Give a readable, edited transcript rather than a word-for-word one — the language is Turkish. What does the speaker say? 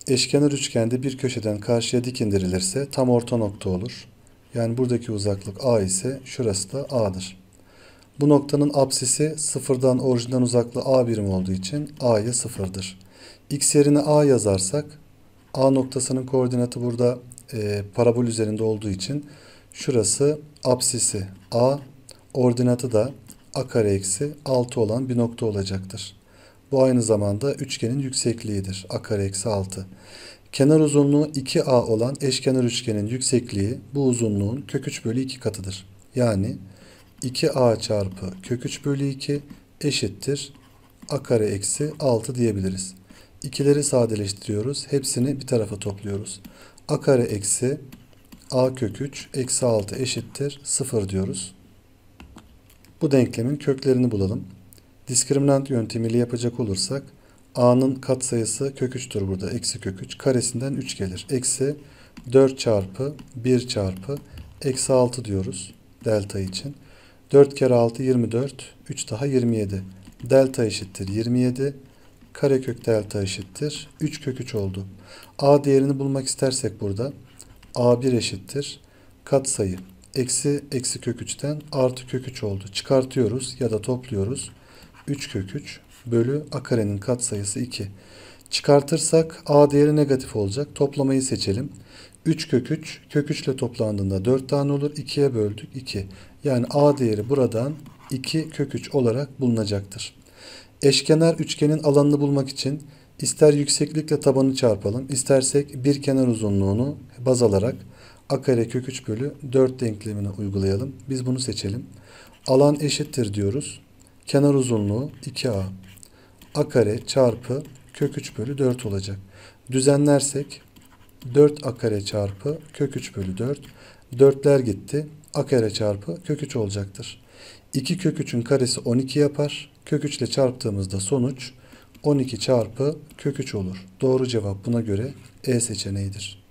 Eşkenar üçgende bir köşeden karşıya dik indirilirse tam orta nokta olur. Yani buradaki uzaklık A ise şurası da A'dır. Bu noktanın apsisi sıfırdan orijinden uzaklığı A birim olduğu için A'ya sıfırdır. X yerine A yazarsak A noktasının koordinatı burada parabol üzerinde olduğu için şurası apsisi A, ordinatı da A kare eksi 6 olan bir nokta olacaktır. Bu aynı zamanda üçgenin yüksekliğidir. A kare eksi 6. Kenar uzunluğu 2A olan eşkenar üçgenin yüksekliği bu uzunluğun kök 3 bölü 2 katıdır. Yani 2A çarpı kök 3 bölü 2 eşittir A kare eksi 6 diyebiliriz. İkileri sadeleştiriyoruz. Hepsini bir tarafa topluyoruz. A kare eksi A kök 3 eksi 6 eşittir 0 diyoruz. Bu denklemin köklerini bulalım. Diskriminant yöntemiyle yapacak olursak A'nın katsayısı kök 3'tür burada. Eksi kök 3. Karesinden 3 gelir. Eksi 4 çarpı 1 çarpı eksi 6 diyoruz. Delta için. 4 kere 6 24. 3 daha 27. Delta eşittir 27. Karekök delta eşittir 3 kök 3 oldu. A değerini bulmak istersek burada A1 eşittir katsayı eksi kök 3'ten artı kök 3 oldu. Çıkartıyoruz ya da topluyoruz. 3 kök 3 bölü A karenin katsayısı 2. Çıkartırsak A değeri negatif olacak. Toplamayı seçelim. 3 kök 3 kök 3 ile toplandığında 4 tane olur. 2'ye böldük 2. Yani A değeri buradan 2 kök 3 olarak bulunacaktır. Eşkenar üçgenin alanını bulmak için ister yükseklikle tabanı çarpalım, istersek bir kenar uzunluğunu baz alarak A kare kök 3 bölü 4 denklemini uygulayalım. Biz bunu seçelim. Alan eşittir diyoruz. Kenar uzunluğu 2A. A kare çarpı kök 3 bölü 4 olacak. Düzenlersek 4A kare çarpı kök 3 bölü 4. 4'ler gitti. A kare çarpı kök 3 olacaktır. 2 kök 3'ün karesi 12 yapar. Kök 3 ile çarptığımızda sonuç 12 çarpı kök 3 olur. Doğru cevap buna göre E seçeneğidir.